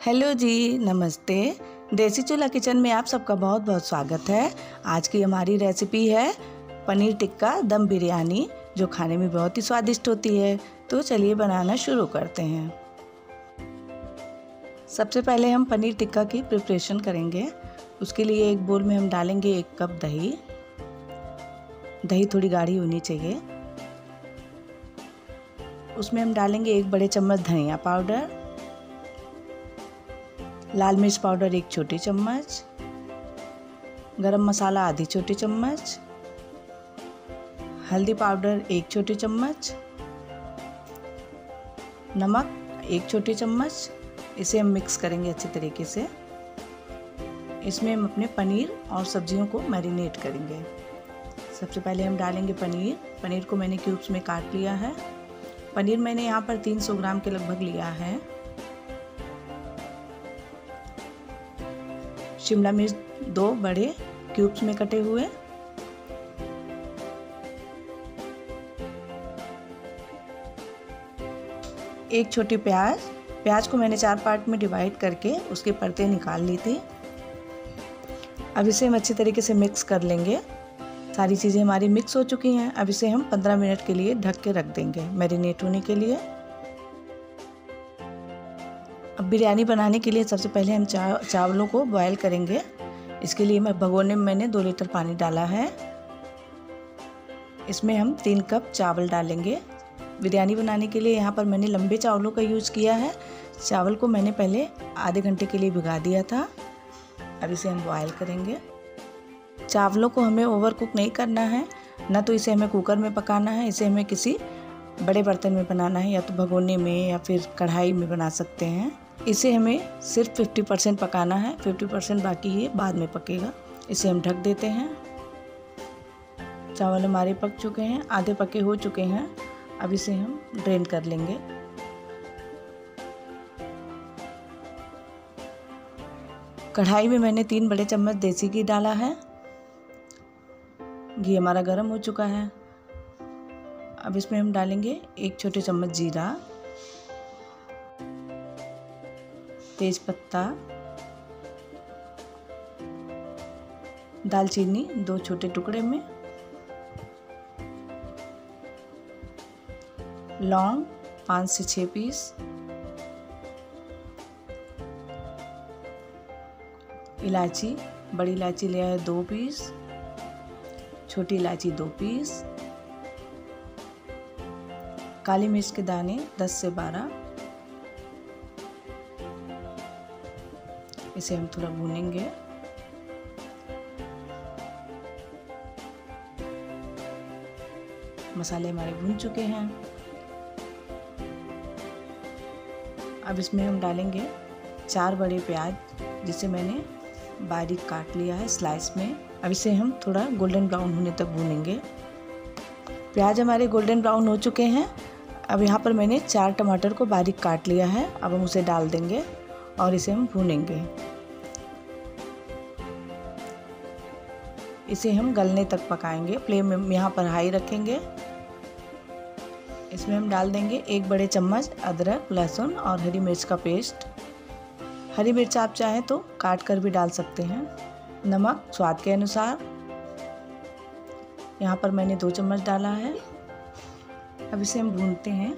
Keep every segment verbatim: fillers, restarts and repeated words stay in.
Hello जी, नमस्ते। देसी चूल्हा किचन में आप सबका बहुत बहुत स्वागत है। आज की हमारी रेसिपी है पनीर टिक्का दम बिरयानी, जो खाने में बहुत ही स्वादिष्ट होती है। तो चलिए बनाना शुरू करते हैं। सबसे पहले हम पनीर टिक्का की प्रिपरेशन करेंगे। उसके लिए एक बोल में हम डालेंगे एक कप दही। दही थोड़ी गाढ़ी होनी चाहिए। उसमें हम डालेंगे एक बड़े चम्मच धनिया पाउडर, लाल मिर्च पाउडर एक छोटी चम्मच, गरम मसाला आधी छोटी चम्मच, हल्दी पाउडर एक छोटी चम्मच, नमक एक छोटी चम्मच। इसे हम मिक्स करेंगे अच्छे तरीके से। इसमें हम अपने पनीर और सब्जियों को मैरिनेट करेंगे। सबसे पहले हम डालेंगे पनीर। पनीर को मैंने क्यूब्स में काट लिया है। पनीर मैंने यहाँ पर तीन सौ ग्राम के लगभग लिया है। शिमला मिर्च दो बड़े क्यूब्स में कटे हुए, एक छोटी प्याज। प्याज को मैंने चार पार्ट में डिवाइड करके उसकी परतें निकाल ली थी। अब इसे हम अच्छी तरीके से मिक्स कर लेंगे। सारी चीज़ें हमारी मिक्स हो चुकी हैं। अब इसे हम पंद्रह मिनट के लिए ढक के रख देंगे मैरिनेट होने के लिए। अब बिरयानी बनाने के लिए सबसे पहले हम चा, चावलों को बॉयल करेंगे। इसके लिए मैं भगोने में मैंने दो लीटर पानी डाला है। इसमें हम तीन कप चावल डालेंगे। बिरयानी बनाने के लिए यहाँ पर मैंने लंबे चावलों का यूज़ किया है। चावल को मैंने पहले आधे घंटे के लिए भिगा दिया था। अब इसे हम बॉयल करेंगे। चावलों को हमें ओवर कुक नहीं करना है, ना तो इसे हमें कुकर में पकाना है। इसे हमें किसी बड़े बर्तन में बनाना है, या तो भगोने में या फिर कढ़ाई में बना सकते हैं। इसे हमें सिर्फ पचास परसेंट पकाना है, पचास परसेंट बाकी ये बाद में पकेगा। इसे हम ढक देते हैं। चावल हमारे पक चुके हैं, आधे पके हो चुके हैं। अब इसे हम ड्रेन कर लेंगे। कढ़ाई में मैंने तीन बड़े चम्मच देसी घी डाला है। घी हमारा गर्म हो चुका है। अब इसमें हम डालेंगे एक छोटे चम्मच जीरा, तेज पत्ता, दालचीनी दो छोटे टुकड़े में, लौंग पाँच से छः पीस, इलायची बड़ी इलायची लिया है दो पीस, छोटी इलायची दो पीस, काली मिर्च के दाने दस से बारह। इसे हम थोड़ा भूनेंगे। मसाले हमारे भून चुके हैं। अब इसमें हम डालेंगे चार बड़े प्याज, जिसे मैंने बारीक काट लिया है स्लाइस में। अब इसे हम थोड़ा गोल्डन ब्राउन होने तक भूनेंगे। प्याज हमारे गोल्डन ब्राउन हो चुके हैं। अब यहाँ पर मैंने चार टमाटर को बारीक काट लिया है। अब हम उसे डाल देंगे और इसे हम भूनेंगे। इसे हम गलने तक पकाएंगे। फ्लेम यहाँ पर हाई रखेंगे। इसमें हम डाल देंगे एक बड़े चम्मच अदरक, लहसुन और हरी मिर्च का पेस्ट। हरी मिर्च आप चाहें तो काट कर भी डाल सकते हैं। नमक स्वाद के अनुसार। यहाँ पर मैंने दो चम्मच डाला है। अब इसे हम भूनते हैं।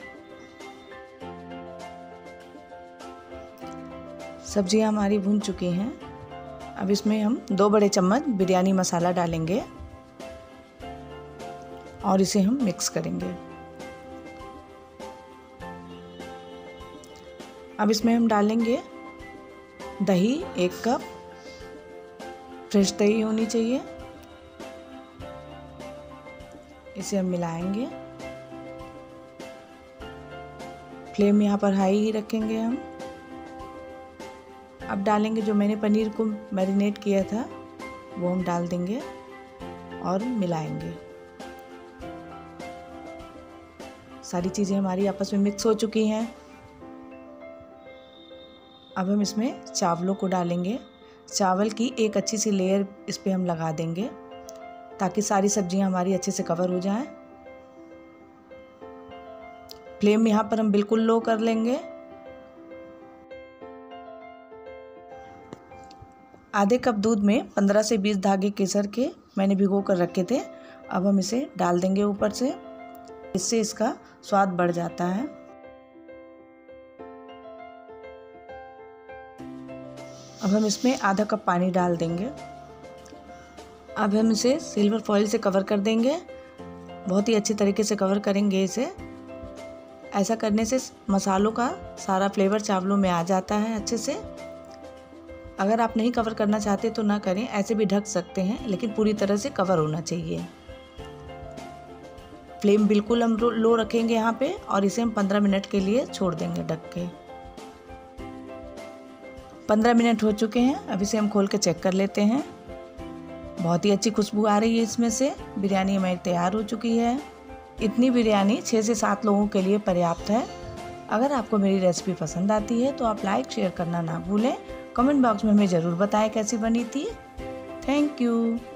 सब्जियां हमारी भून चुकी हैं। अब इसमें हम दो बड़े चम्मच बिरयानी मसाला डालेंगे और इसे हम मिक्स करेंगे। अब इसमें हम डालेंगे दही एक कप। फ्रेश दही होनी चाहिए। इसे हम मिलाएंगे। फ्लेम यहाँ पर हाई ही रखेंगे हम। अब डालेंगे जो मैंने पनीर को मैरिनेट किया था, वो हम डाल देंगे और मिलाएंगे। सारी चीज़ें हमारी आपस में मिक्स हो चुकी हैं। अब हम इसमें चावलों को डालेंगे। चावल की एक अच्छी सी लेयर इस पे हम लगा देंगे, ताकि सारी सब्जियां हमारी अच्छे से कवर हो जाएं। फ्लेम यहाँ पर हम बिल्कुल लो कर लेंगे। आधे कप दूध में पंद्रह से बीस धागे केसर के मैंने भिगो कर रखे थे। अब हम इसे डाल देंगे ऊपर से, इससे इसका स्वाद बढ़ जाता है। अब हम इसमें आधा कप पानी डाल देंगे। अब हम इसे सिल्वर फॉइल से कवर कर देंगे, बहुत ही अच्छी तरीके से कवर करेंगे इसे। ऐसा करने से मसालों का सारा फ्लेवर चावलों में आ जाता है अच्छे से। अगर आप नहीं कवर करना चाहते तो ना करें, ऐसे भी ढक सकते हैं, लेकिन पूरी तरह से कवर होना चाहिए। फ्लेम बिल्कुल हम लो रखेंगे यहाँ पे और इसे हम पंद्रह मिनट के लिए छोड़ देंगे ढक के। पंद्रह मिनट हो चुके हैं। अब इसे हम खोल के चेक कर लेते हैं। बहुत ही अच्छी खुशबू आ रही है इसमें से। बिरयानी हमारी तैयार हो चुकी है। इतनी बिरयानी छः से सात लोगों के लिए पर्याप्त है। अगर आपको मेरी रेसिपी पसंद आती है तो आप लाइक शेयर करना ना भूलें। कमेंट बॉक्स में हमें ज़रूर बताएं कैसी बनी थी। Thank you.